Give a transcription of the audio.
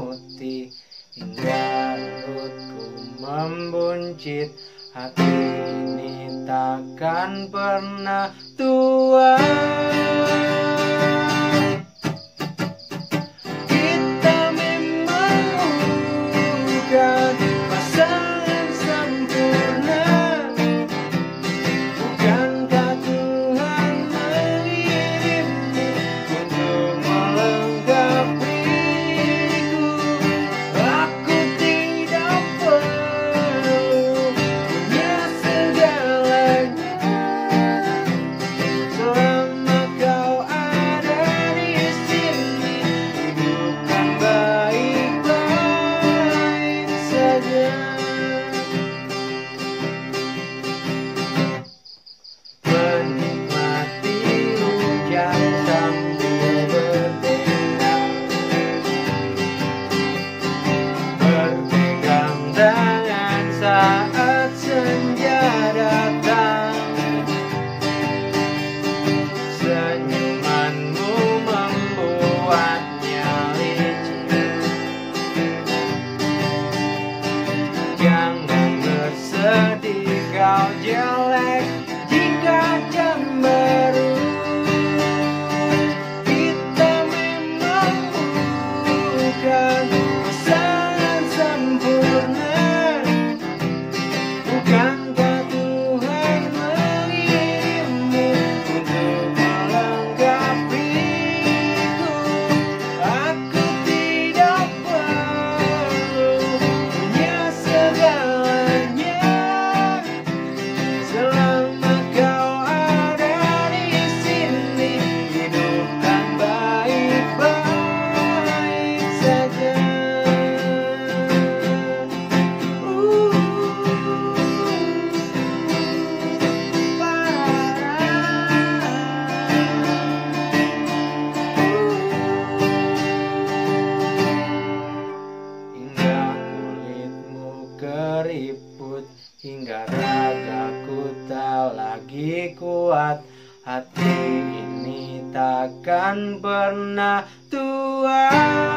memutih hingga perutku membuncit. Hati ini takkan pernah tua. Kita memang bukan pasangan sempurna. Bukankah Tuhan mengirimmu untuk melengkapiku? Aku tidak perlu punya segalanya selama kau ada di sini. Hidupkan baik-baik saja. Menikmati hujan sambil berdendang, berpegang tangan saat senja datang. Senyumanmu membuatnya licin. Jangan bersedih kau jelek jika cemberut. Kita memang bukan pasangan sempurna. Bukankah Tuhan mengirimmu untuk melengkapiku? Aku tidak perlu punya segalanya selama kau ada di sini. Hidupkan baik-baik saja. Hingga kulitmu keriput, hingga ragaku tak lagi kuat. Hati ini takkan pernah tua.